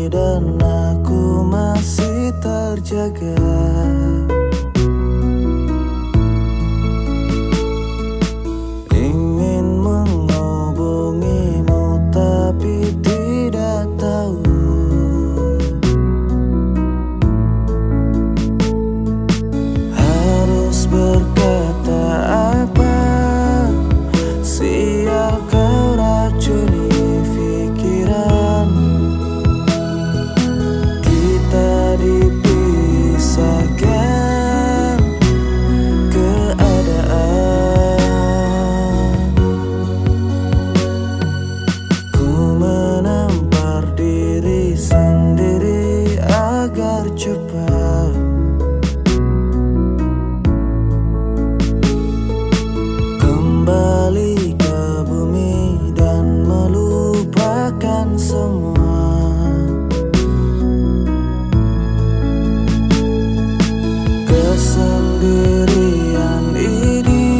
dan aku masih terjaga. Ingin menghubungimu tapi tidak tahu harus berkata apa. Sial kau racuni pikiran, kita dipisahkan keadaan. Ku menampar diri sendiri agar cepat kembali ke bumi dan melupakan semua. Kesendirian ini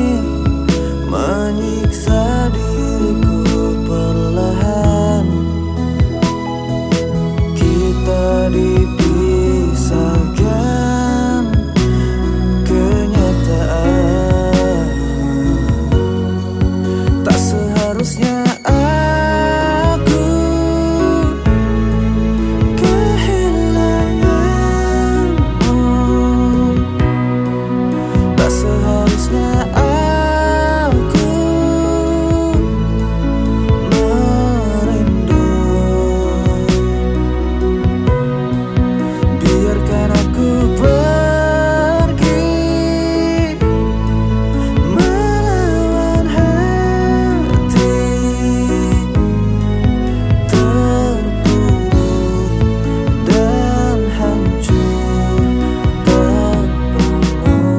menyiksa diriku perlahan. Kita dipisahkan kenyataan. Tak seharusnya aku kehilanganmu. Tak seharusnya aku merindu. Biarkan aku pergi melawan hati terpuruk dan hancur tanpamu.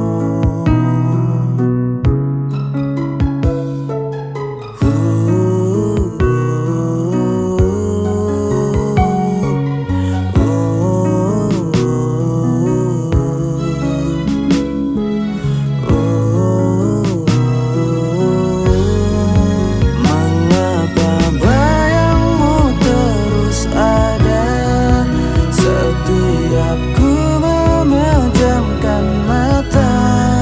Mengapa bayangmu terus ada setiap ku memejamkan mata?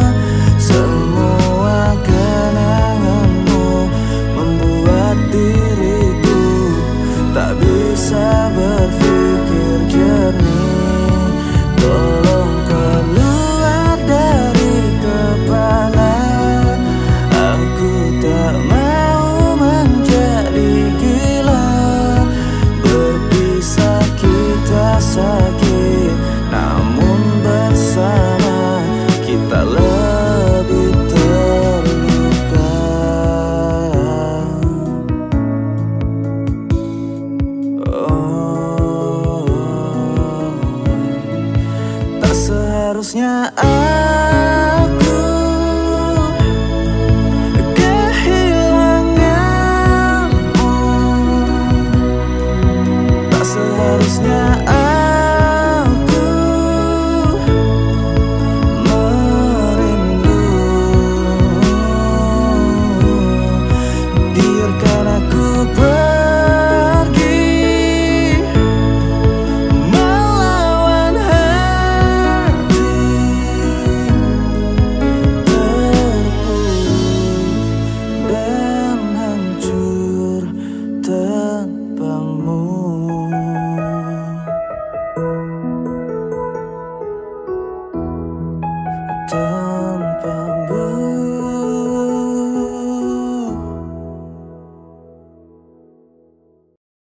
Semua kenanganmu membuat diriku tak bisa berpikir jernih. Tolong keluar dari kepala. Aku tak mau menjadi gila. Berpisah kita sakit, namun bersama kita lebih terluka. Oh, tak seharusnya